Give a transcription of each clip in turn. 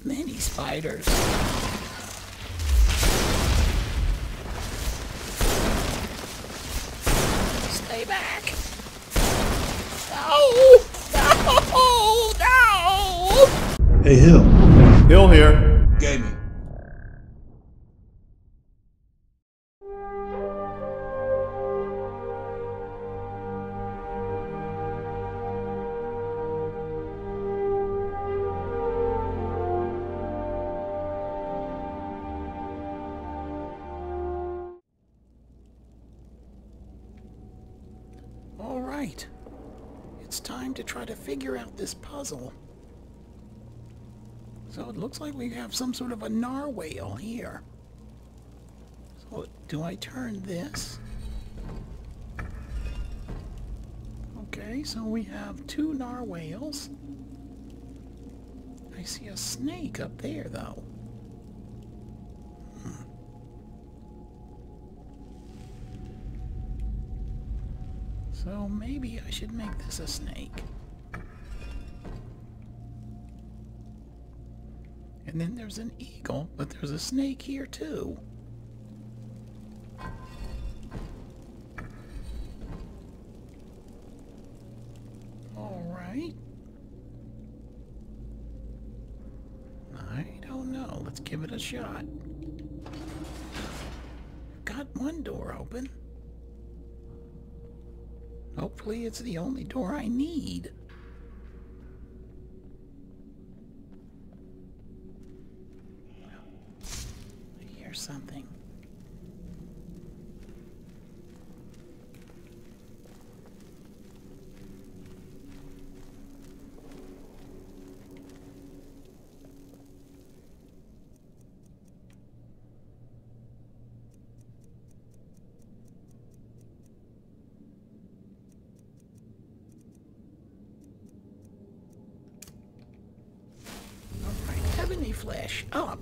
Many spiders. Stay back. No! No! No! Hey, Hill. Hill here. Gaming. All right. It's time to try to figure out this puzzle. So it looks like we have some sort of a narwhal here. So do I turn this? Okay, so we have two narwhals. I see a snake up there, though. So maybe I should make this a snake. And then there's an eagle, but there's a snake here too. All right. I don't know. Let's give it a shot. Got one door open. Hopefully it's the only door I need. I hear something. Heavenly Flesh, up!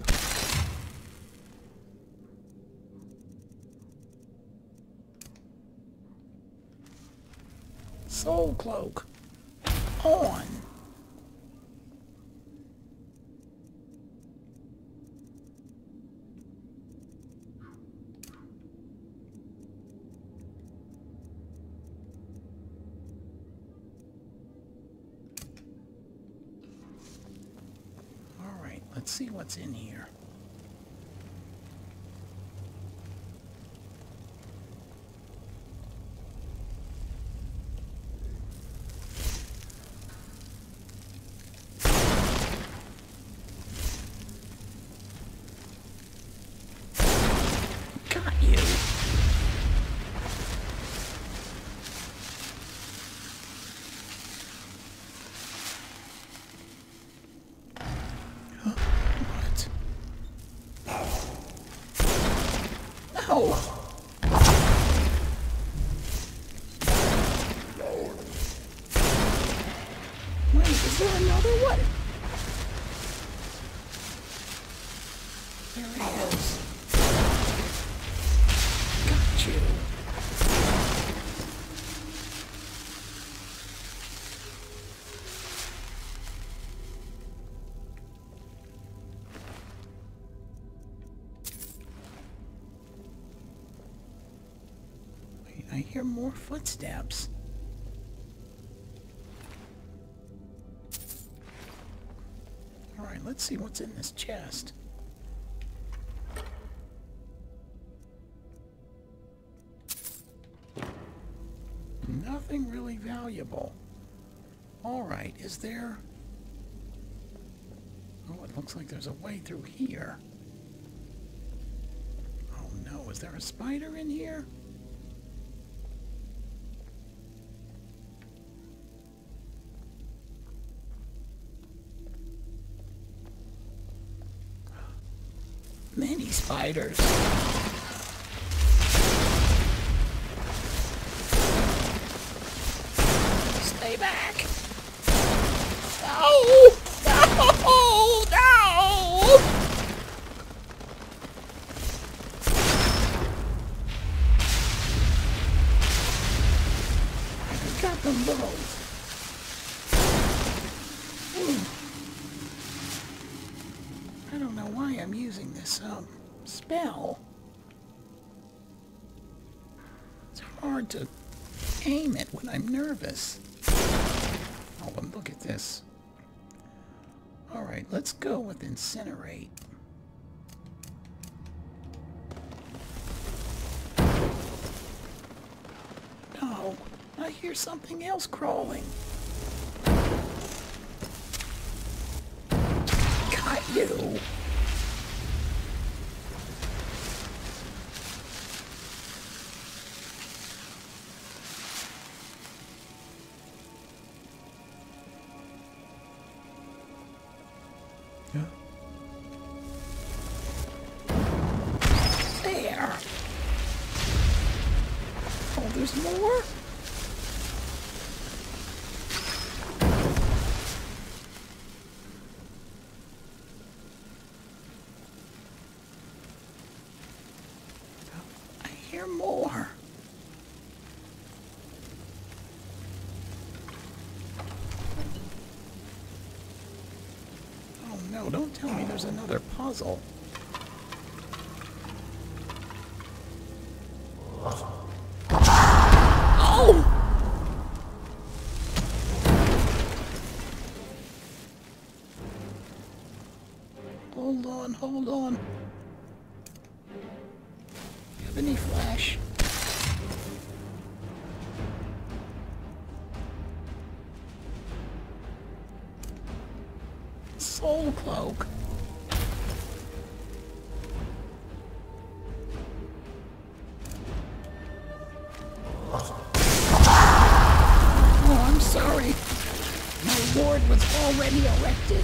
Soul Cloak, on! Let's see what's in here. Got you. No! Wait, is there another one? There he is. Got you. I hear more footsteps. All right, let's see what's in this chest. Nothing really valuable. All right, is there... Oh, it looks like there's a way through here. Oh no, is there a spider in here? Many spiders. Stay back. No! No! No! I got them both. don't know why I'm using this, spell. It's hard to aim it when I'm nervous. Oh, and look at this. Alright, let's go with Incinerate. No, I hear something else crawling. Got you. Yeah. There. Oh, there's more? I hear more. Oh no, don't tell me there's another puzzle. Oh! Hold on, hold on. You have any flash? Soul Cloak. Oh, I'm sorry. My ward was already erected.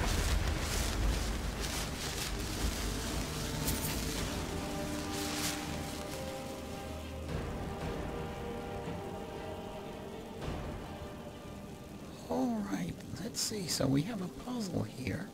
All right, let's see. So we have a puzzle here.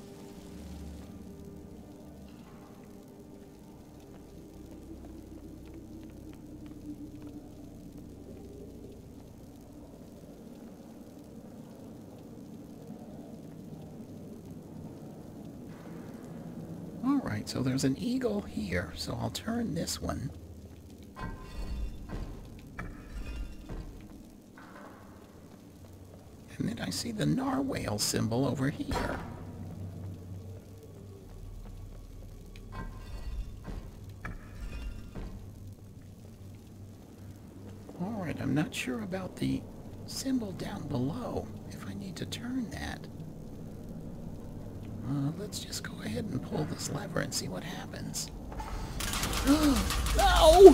All right, so there's an eagle here, so I'll turn this one. And then I see the narwhal symbol over here. All right, I'm not sure about the symbol down below, if I need to turn that. Let's just go ahead and pull this lever and see what happens. No!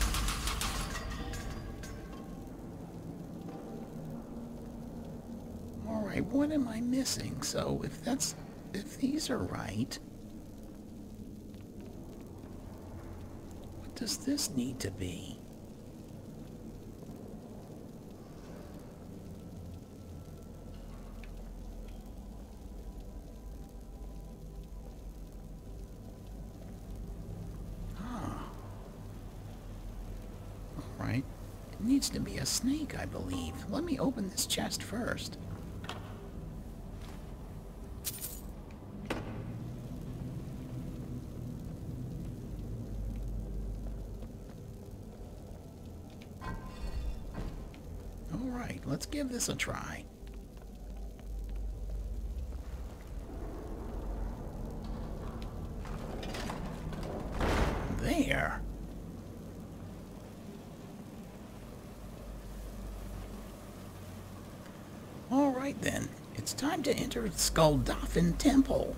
Alright, what am I missing? So if these are right, what does this need to be? Right? It needs to be a snake, I believe. Let me open this chest first. Alright, let's give this a try. There. Alright then, it's time to enter Skuldafn Temple.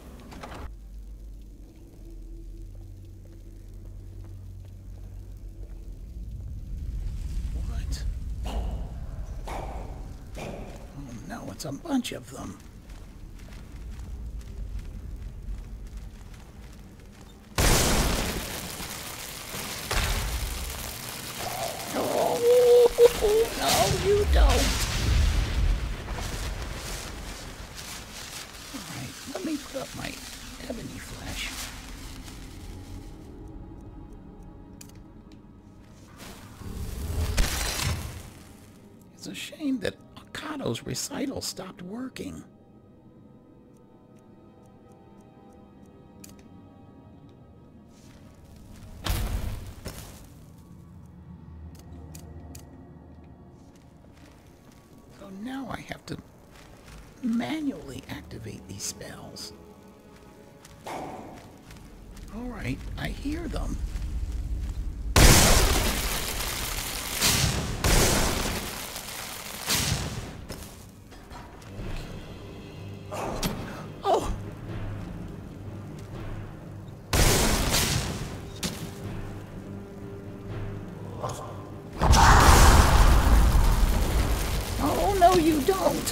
What? Oh no, it's a bunch of them. Oh, no, you don't. Let me put up my ebony flash. It's a shame that Akado's recital stopped working. now I have to manually activate these spells. Alright, I hear them. Oh! Oh, no, you don't!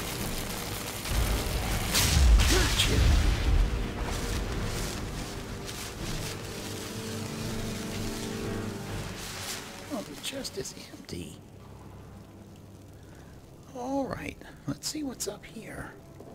Gotcha! Oh, the chest is empty. Alright, let's see what's up here.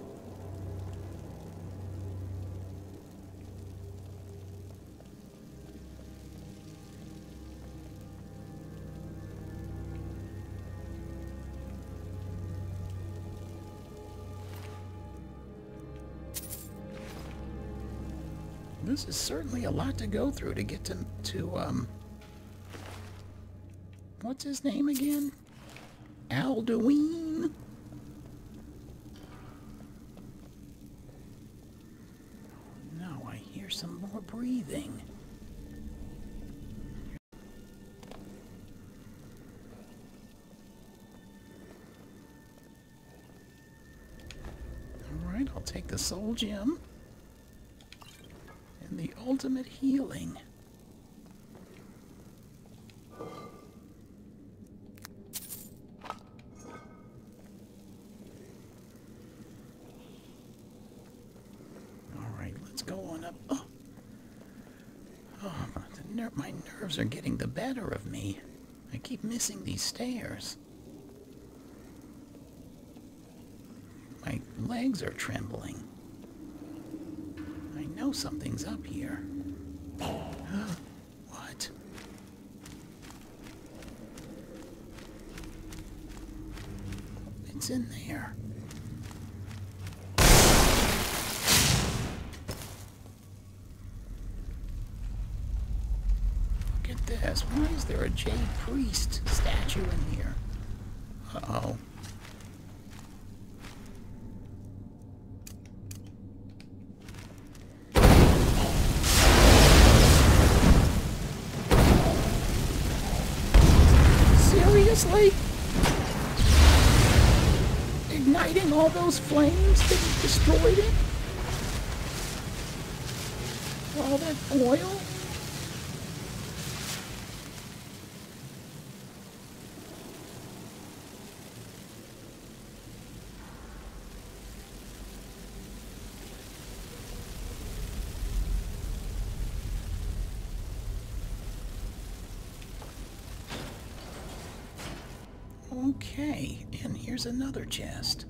This is certainly a lot to go through to get to what's his name again? Alduin? Now I hear some more breathing. Alright, I'll take the soul gem. And the ultimate healing. Alright, let's go on up. Oh, my nerves are getting the better of me. I keep missing these stairs. My legs are trembling. I know something's up here. What? It's in there. Look at this. Why is there a Jade Priest statue in here? Uh-oh. Seriously? Igniting all those flames that destroyed it? All that oil? Okay, and here's another chest.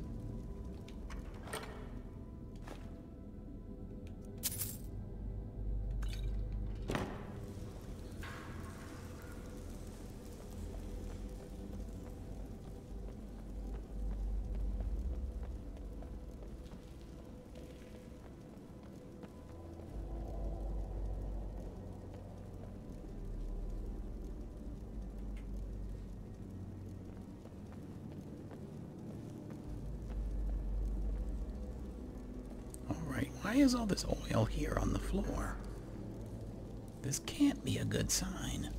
Why is all this oil here on the floor? This can't be a good sign.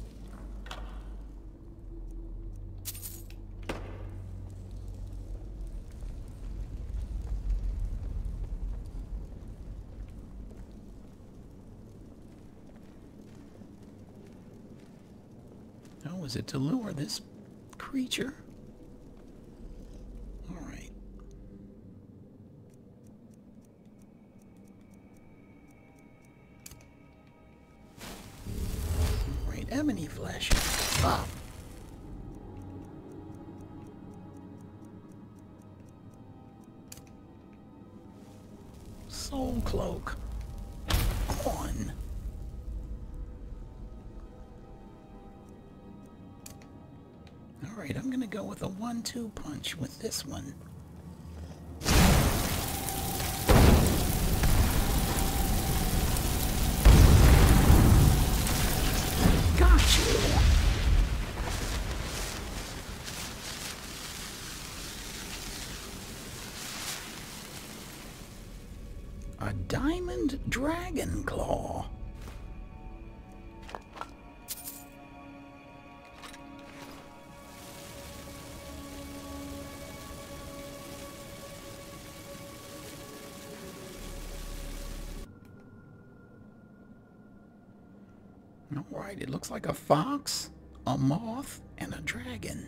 Oh, is it to lure this creature? Ebony flesh. Ah. Soul cloak. On. Alright, I'm gonna go with a 1-2 punch with this one. A diamond dragon claw. All right, it looks like a fox, a moth, and a dragon.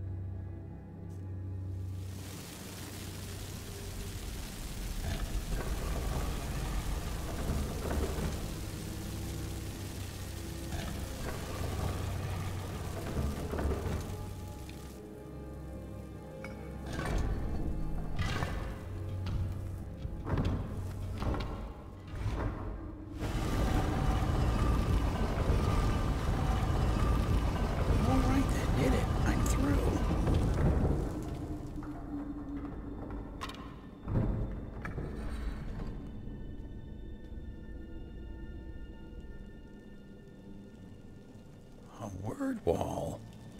Word wall.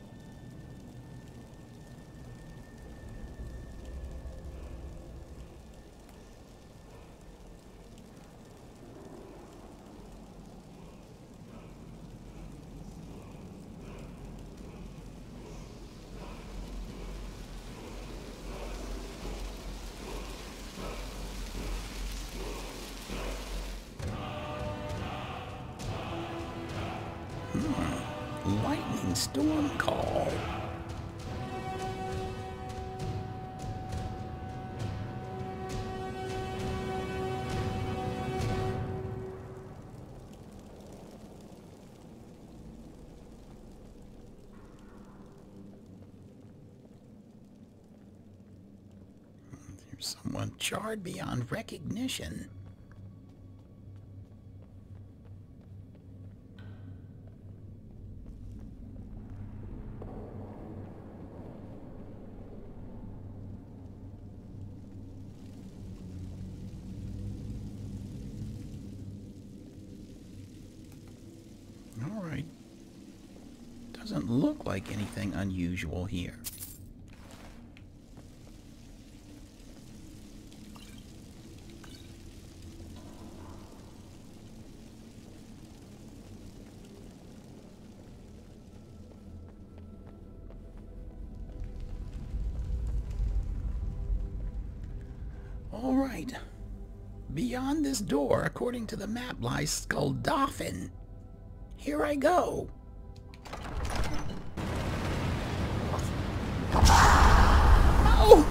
Lightning storm call. There's someone charred beyond recognition. Doesn't look like anything unusual here. All right. Beyond this door, according to the map, lies Skuldafn. Here I go. No!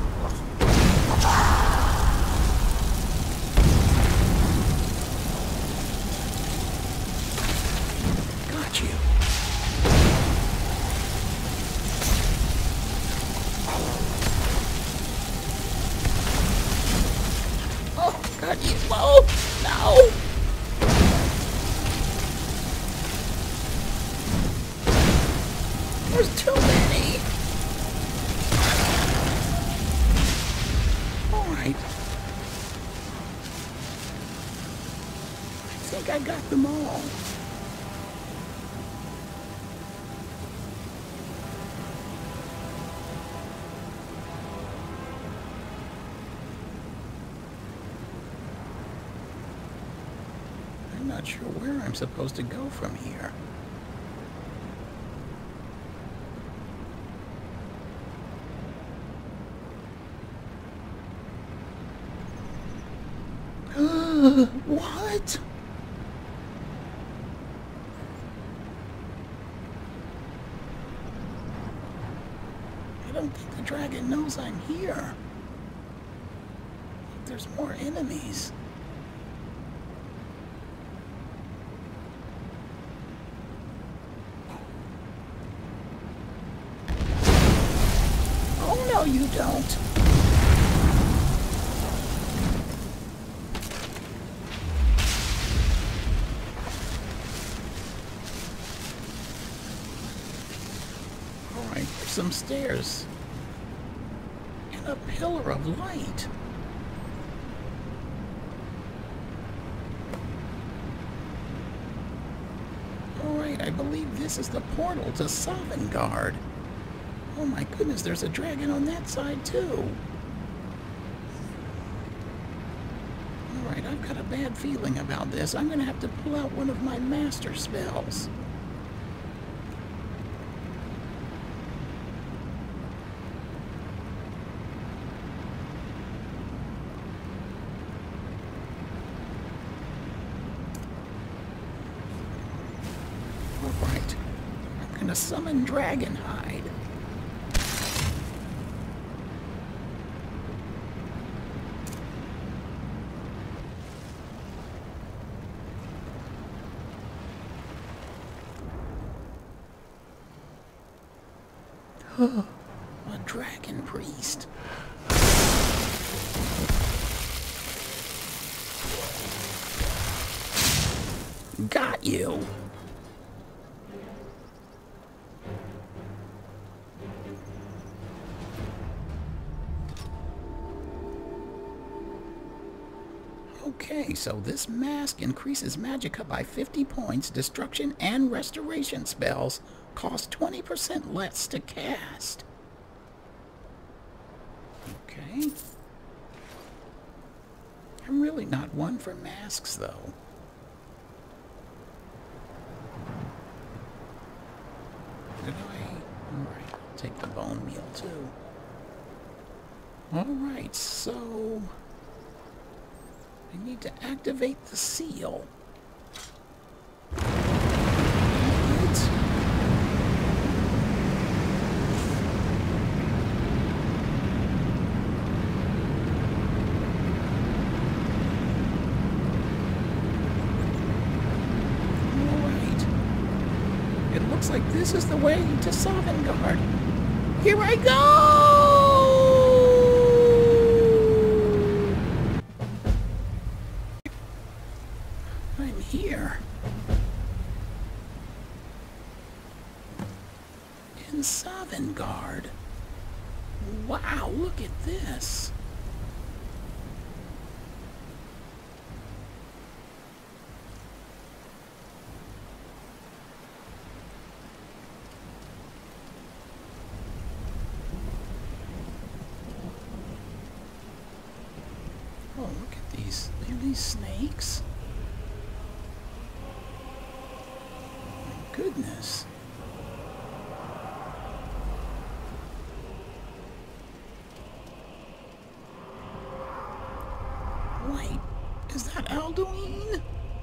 Got you. Oh, got you. Whoa! No! There's too many. All right. I think I got them all. I'm not sure where I'm supposed to go from here. What? I don't think the dragon knows I'm here. There's more enemies. Oh, no, you don't. Some stairs and a pillar of light. Alright, I believe this is the portal to Sovngarde. Oh my goodness, there's a dragon on that side too. Alright, I've got a bad feeling about this. I'm gonna have to pull out one of my master spells. Alright, I'm gonna summon Dragonhide. A dragon priest. Got you. Okay, so this mask increases magicka by 50 points. Destruction and restoration spells cost 20% less to cast. Okay. I'm really not one for masks, though. Did I? Alright, take the bone meal, too. Alright, so I need to activate the seal. Looks like this is the way to Sovngarde. Here I go! I'm here. In Sovngarde. Wow, look at this. Oh, look at these. Look at these snakes. My goodness. Wait, is that Alduin?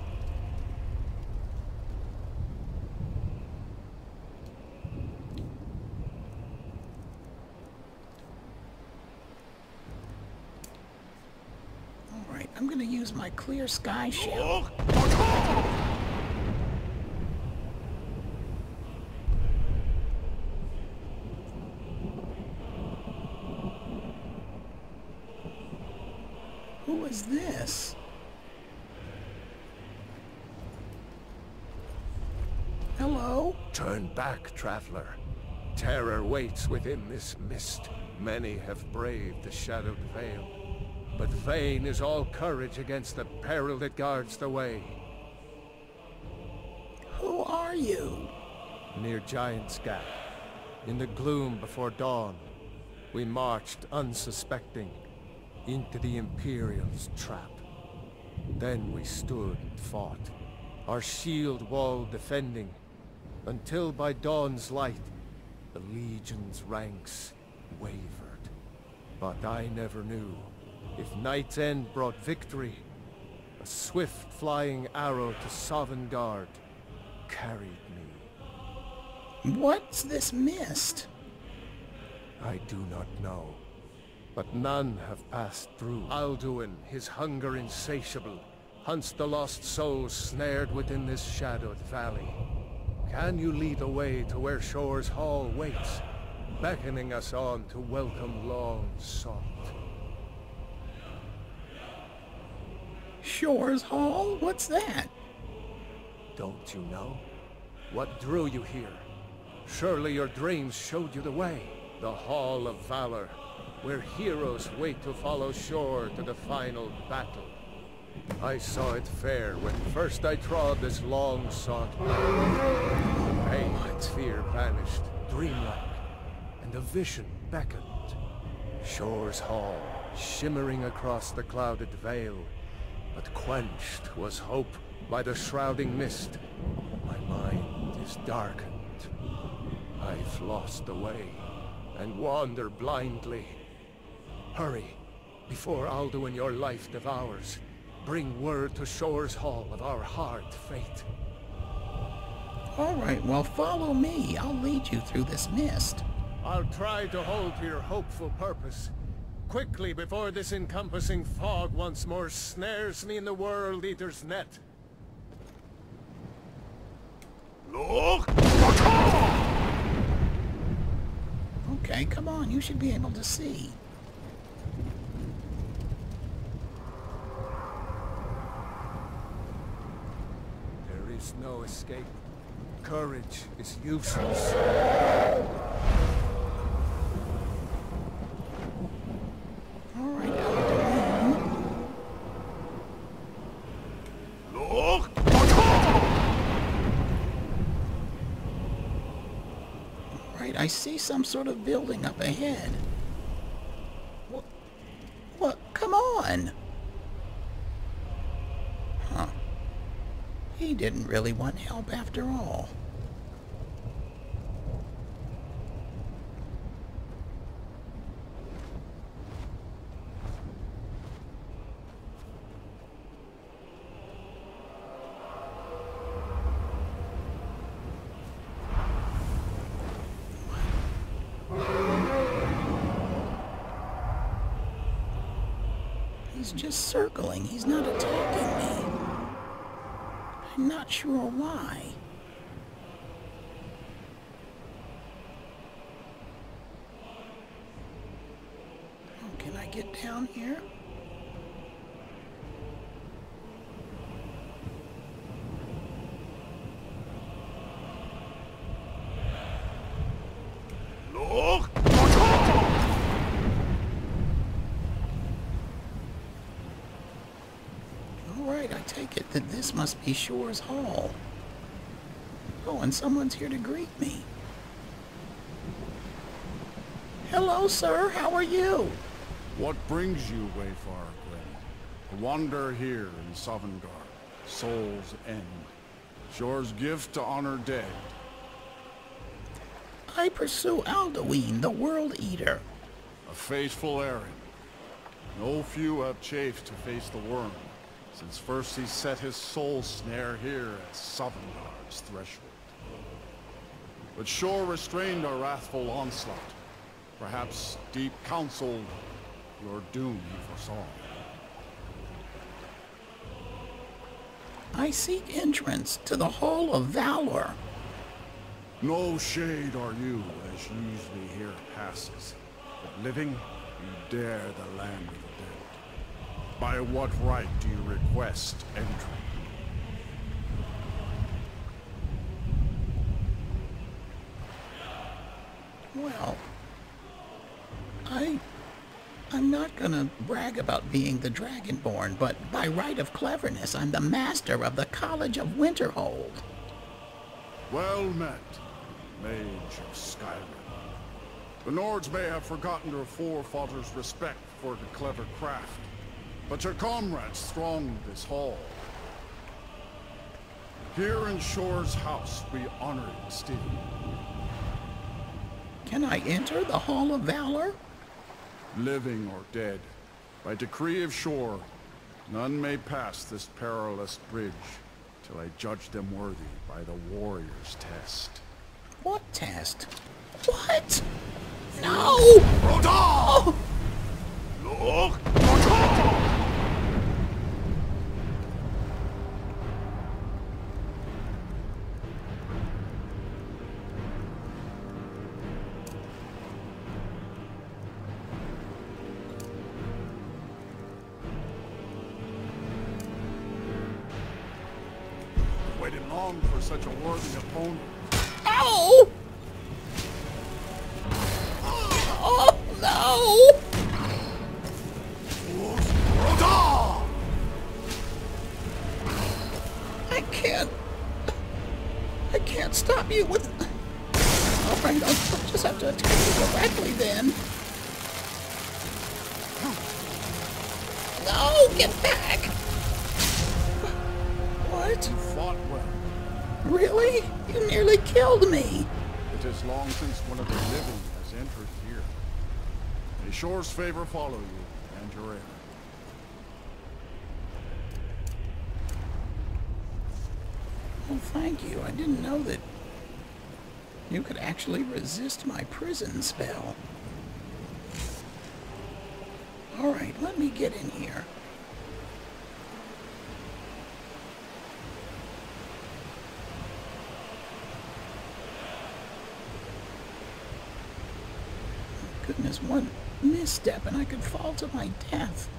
I'm gonna use my clear sky shield. Who is this? Hello? Turn back, traveler. Terror waits within this mist. Many have braved the shadowed veil. But vain is all courage against the peril that guards the way. Who are you? Near Giant's Gap, in the gloom before dawn, we marched unsuspecting into the Imperial's trap. Then we stood and fought, our shield wall defending, until by dawn's light, the Legion's ranks wavered. But I never knew. If Night's End brought victory, a swift flying arrow to Sovngarde carried me. What's this mist? I do not know, but none have passed through. Alduin, his hunger insatiable, hunts the lost souls snared within this shadowed valley. Can you lead the way to where Shore's Hall waits, beckoning us on to welcome long sought? Shore's Hall? What's that? Don't you know? What drew you here? Surely your dreams showed you the way. The Hall of Valor, where heroes wait to follow Shore to the final battle. I saw it fair when first I trod this long-sought path. Pain and fear vanished, dreamlike, and a vision beckoned. Shore's Hall, shimmering across the clouded veil, but quenched was hope by the shrouding mist. My mind is darkened. I've lost the way, and wander blindly. Hurry, before Alduin your life devours. Bring word to Shore's Hall of our hard fate. All right, well, follow me. I'll lead you through this mist. I'll try to hold to your hopeful purpose. Quickly, before this encompassing fog once more snares me in the World Eater's net. Look! Okay, come on. You should be able to see. There is no escape. Courage is useless. All right, Alduin. Look! All right, I see some sort of building up ahead. What? Come on! Huh. He didn't really want help after all. He's just circling. He's not attacking me. I'm not sure why. Oh, can I get down here? Look! Alright, I take it that this must be Shore's Hall. Oh, and someone's here to greet me. Hello, sir. How are you? What brings you, Wayfarer Grim? To wander here in Sovngarde, Soul's End. Shore's gift to honor dead. I pursue Alduin, the World Eater. A faithful errand. No few have chafed to face the worm, since first he set his soul snare here at Sovngarde's threshold. But Shore restrained our wrathful onslaught. Perhaps deep counsel, your doom he foresaw. I seek entrance to the Hall of Valor. No shade are you, as usually here passes. But living, you dare the land of the dead. By what right do you request entry? Well, I'm not gonna brag about being the Dragonborn, but by right of cleverness, I'm the master of the College of Winterhold. Well met, Mage of Skyrim. The Nords may have forgotten your forefathers' respect for the clever craft, but your comrades throng this hall. Here in Shore's house, we honor it still. Can I enter the Hall of Valor? Living or dead, by decree of Shore, none may pass this perilous bridge till I judge them worthy by the warrior's test. What test? What? No! Rodal! Look! Waited long for such a worthy opponent. Ow! Oh, no! Rodal! I can't stop you with... Alright, I'll just have to attack you directly then. No, get back! What? You fought well. Really? You nearly killed me. It is long since one of the living has entered here. May Shore's favor follow you and your heir. Well, thank you. I didn't know that you could actually resist my prison spell. All right, let me get in here. Goodness, one misstep and I could fall to my death.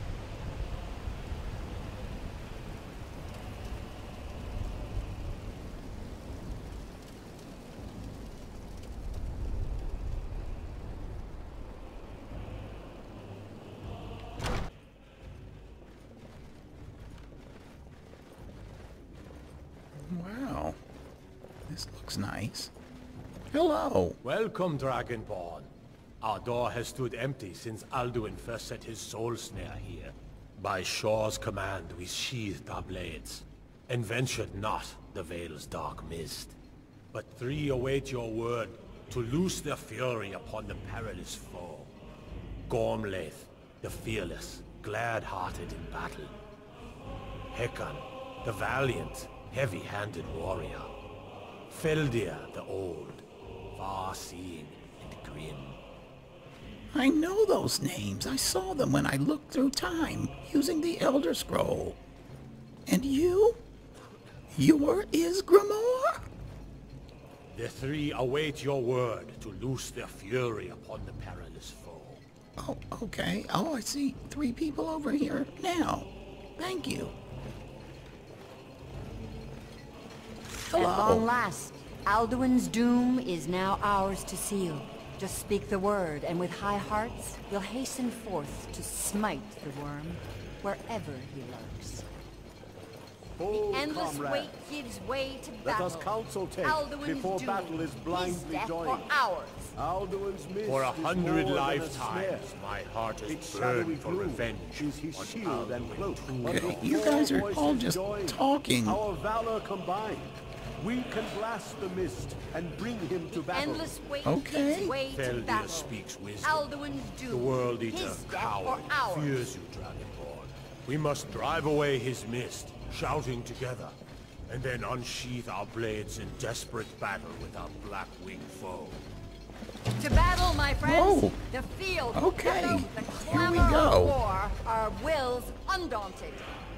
Wow, this looks nice. Hello. Welcome, Dragonborn. Our door has stood empty since Alduin first set his soul snare here. By Shore's command, we sheathed our blades, and ventured not the Vale's dark mist. But three await your word to loose their fury upon the perilous foe. Gormlaith, the fearless, glad-hearted in battle. Hekon, the valiant, heavy-handed warrior. Feldir, the old, far-seeing and grim. I know those names. I saw them when I looked through time, using the Elder Scroll. And you? You're Ysgramor? The three await your word to loose their fury upon the perilous foe. Oh, okay. Oh, I see 3 people over here now. Thank you. At long Hello. last, Alduin's doom is now ours to seal. Just speak the word, and with high hearts, we'll hasten forth to smite the worm, wherever he lurks. Hold, Endless comrade. wait gives way to Let battle. us counsel take Alduin's before doom, battle is his blindly death joined. for ours. Alduin's mist For is 100 more than a lifetimes, snare. my heart has Its shadowy burned for gloom revenge is his on shield and Alduin cloak. too But Okay, if you four guys are voices all just join, talking. Our valor combined, we can blast the mist and bring him to battle. Endless wait Okay. gives way to Feldir battle. speaks wisdom. Alduin's doom, The World Eater, his death coward, for ours. fears you, Dragonborn. We must drive away his mist, shouting together, and then unsheath our blades in desperate battle with our black-winged foe. To battle, my friends! Oh. The field, Okay. the Here we clamor go. of war, our wills undaunted.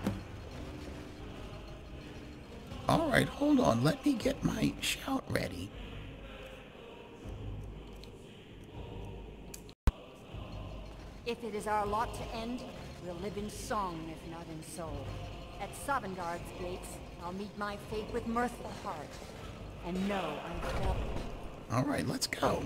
All right, hold on. Let me get my shout ready. If it is our lot to end, we'll live in song, if not in soul. At Sovngarde's gates, I'll meet my fate with mirthful heart, and know I felt. All right, let's go.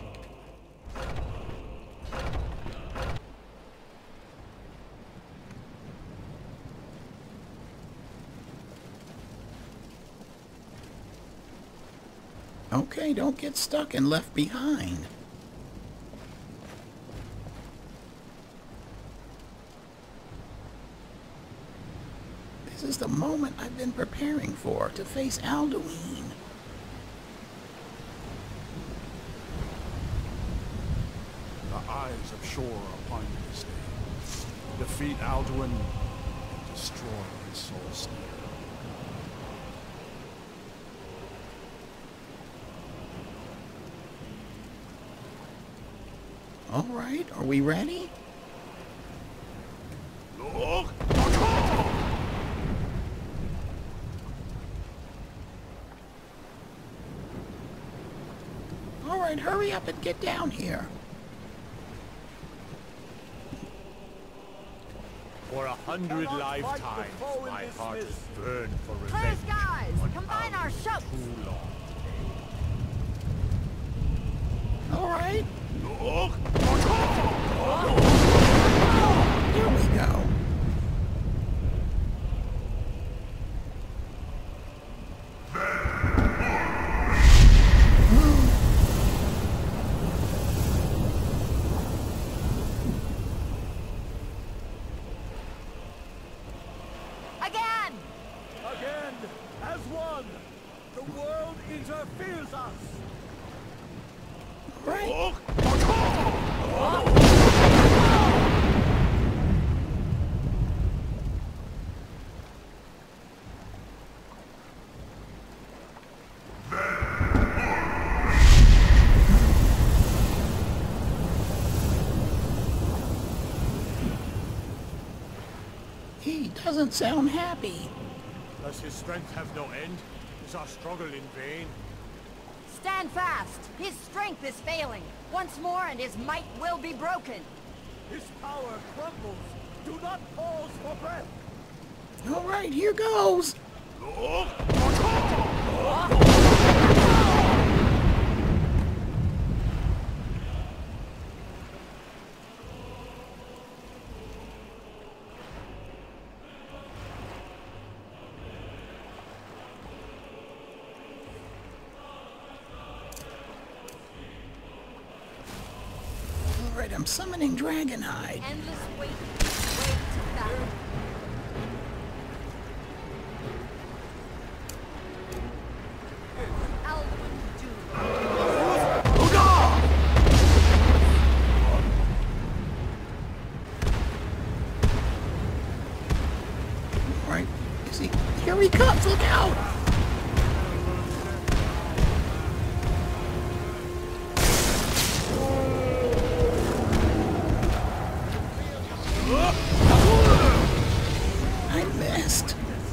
Okay, don't get stuck and left behind. This is the moment I've been preparing for, to face Alduin. The eyes of Shore are upon you this day. Defeat Alduin and destroy his soul snare. All right, are we ready? Look! All right, hurry up and get down here. For 100 Cannot fight the lifetimes, foe in my this heart mist. has burned for Please, revenge guys, on combine our Alduin shouts. too long. All right, Look! here we go. Again! Again! has won! The world interferes us! Right. He doesn't sound happy. Does his strength have no end? Is our struggle in vain? Stand fast! His strength is failing. Once more and his might will be broken. His power crumbles! Do not pause for breath! All right, here goes. All right, I'm summoning Dragonhide. Endless wait, wait to battle. Alduin Doom. All right, is he? Here he comes! Look out! I missed.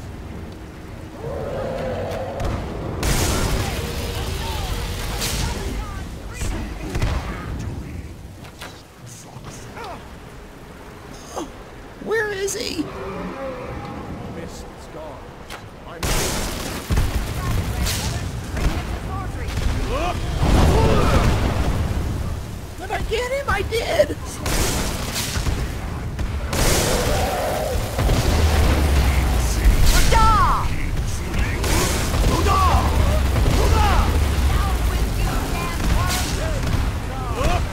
Oh, where is he? Mist is gone. I'm Bring him to sorcery. Did I get him? I did. Da! Down with you, damn worm!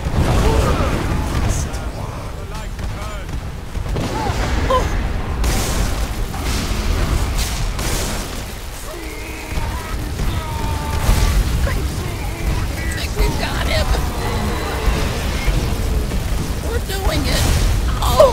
I think we've got him. We're doing it. Oh!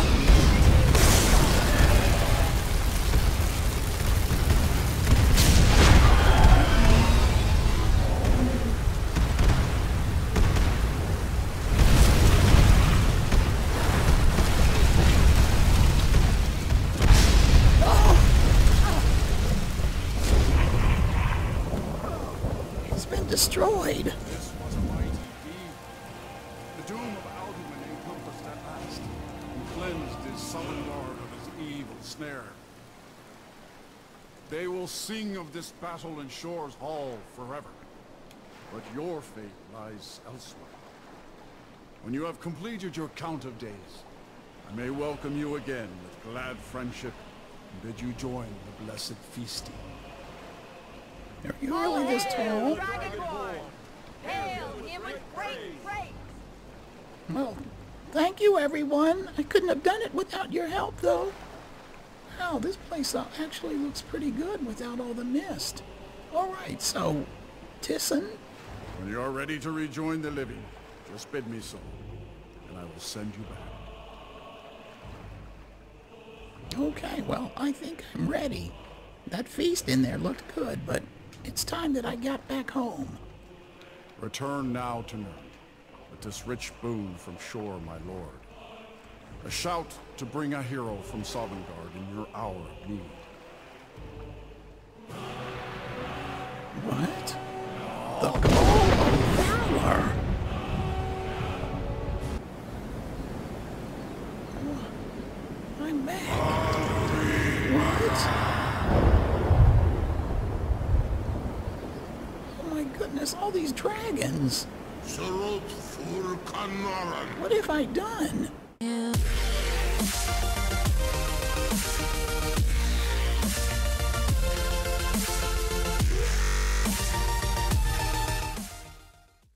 It's been destroyed. This was a mighty deed. The doom of Alduin encompassed at last, and cleansed his Sovngarde of his evil snare. They will sing of this battle in Shor's Hall forever. But your fate lies elsewhere. When you have completed your count of days, I may welcome you again with glad friendship and bid you join the blessed feasting. Are you really this tall? Dragonborn! Hail him with great praise! Well, thank you, everyone. I couldn't have done it without your help, though. Wow, this place actually looks pretty good without all the mist. All right, so, Tissin? When you are ready to rejoin the living, just bid me so, and I will send you back. Okay, well, I think I'm ready. That feast in there looked good, but it's time that I got back home. Return now to Nurn, with this rich boon from Shor, my lord. A shout to bring a hero from Sovngarde in your hour of need. What? The Call of Valor! I'm back. What? Oh my goodness, all these dragons! What have I done?